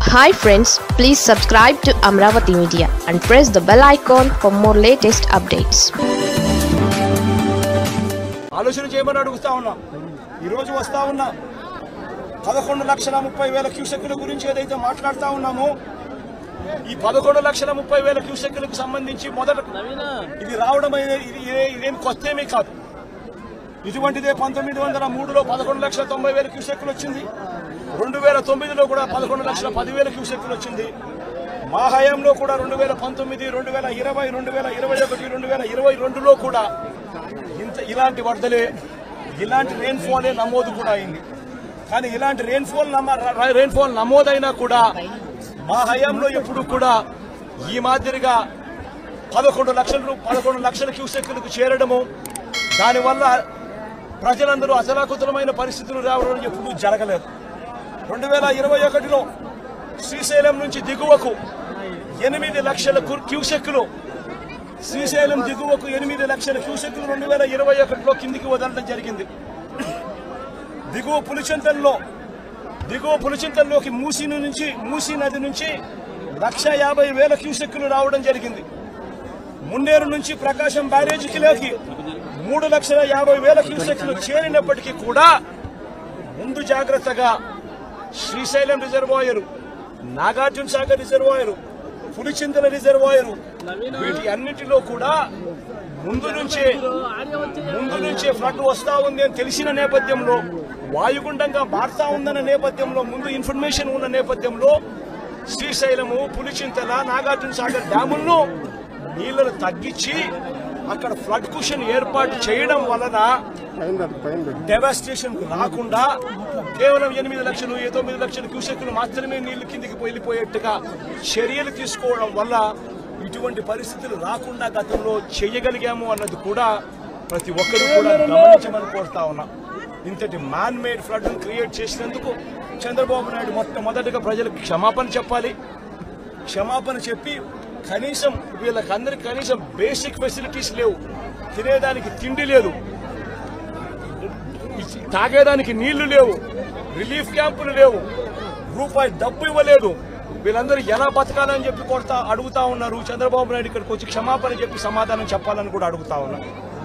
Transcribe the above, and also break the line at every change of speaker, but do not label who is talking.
Hi friends, please subscribe to Amravati Media and press the bell icon for more latest updates.
ఆలోచన చేయమని అడుగుతా ఉన్నా. ఈ రోజు వస్తా ఉన్నా 11,30,000 క్యూసెక్కుల గురించి ఏదైతే మాట్లాడుతా ఉన్నామో ఈ 11,30,000 క్యూసెక్కులకు సంబంధించి మొదట ఇది రావడం ఇదేం కొత్తేమీ కాదు. ఇటువంటిదే 1903లో 11,90,000 క్యూసెక్కులు వచ్చింది. 2009లో కూడా 11,10,000 క్యూసెక్కులు వచ్చింది. మా హయాంలో కూడా 2019, 2020, 2021, 2022లో కూడా ఇలాంటి వరదలే ఇలాంటి రెయిన్ఫాలే నమోదు కూడా అయింది. కానీ ఇలాంటి రెయిన్ఫాల్ నమోదైనా కూడా మా హయాంలో ఎప్పుడు కూడా ఈ మాదిరిగా 11 లక్షల క్యూసెక్కులకు చేరడము, దానివల్ల ప్రజలందరూ అసలాకుతలమైన పరిస్థితులు రావడం ఎప్పుడూ జరగలేదు. 2021లో శ్రీశైలం నుంచి దిగువకు 8 లక్షల క్యూసెక్కులు, శ్రీశైలం దిగువకు 8 లక్షల క్యూసెక్కులు 2021లో కిందికి వదలడం జరిగింది. దిగువ పులిచింతల్లోకి మూసీ నది నుంచి 1,50,000 క్యూసెక్కులు రావడం జరిగింది. మున్నేరు నుంచి ప్రకాశం బ్యారేజీకి 3,50,000 క్యూసెక్కులు చేరినప్పటికీ కూడా ముందు జాగ్రత్తగా Srisailam reservoir, Nagarjuna Sagar reservoir, Pulichintala reservoir, వీటి అన్నిటిలో కూడా ముందు నుంచే ఫ్లడ్ వస్తా ఉంది అని తెలిసిన నేపథ్యంలో, వాయుగుండంగా మారుతా ఉందన్న నేపథ్యంలో, ముందు ఇన్ఫర్మేషన్ ఉన్న నేపథ్యంలో శ్రీశైలము, పులిచింతల, నాగార్జున సాగర్ డ్యాములను నీళ్లను తగ్గించి అక్కడ ఫ్లడ్ కుషన్ ఏర్పాటు చేయడం వలన డెవాస్టేషన్ రాకుండా కేవలం 8 లక్షలు 9 లక్షల క్యూసెక్కులు మాత్రమే నీళ్లు కిందికి వెళ్ళిపోయేట్టుగా చర్యలు తీసుకోవడం వల్ల ఇటువంటి పరిస్థితులు రాకుండా గతంలో చేయగలిగాము అన్నది కూడా ప్రతి ఒక్కరూ కూడా గమనించమని కోరుతా ఉన్నా. ఇంతటి మ్యాన్ మేడ్ ఫ్లడ్ క్రియేట్ చేసినందుకు చంద్రబాబు నాయుడు మొట్టమొదటిగా ప్రజలకు క్షమాపణ చెప్పాలి. క్షమాపణ చెప్పి కనీసం వీళ్ళకందరికి కనీసం బేసిక్ ఫెసిలిటీస్ లేవు, తినేదానికి తిండి లేదు, తాగేదానికి నీళ్లు లేవు, రిలీఫ్ క్యాంపులు లేవు, రూపాయి డబ్బు ఇవ్వలేదు. వీళ్ళందరూ ఎలా బతకాలని చెప్పి అడుగుతా ఉన్నారు. చంద్రబాబు నాయుడు ఇక్కడికి వచ్చి క్షమాపణ చెప్పి సమాధానం చెప్పాలని కూడా అడుగుతా ఉన్నారు.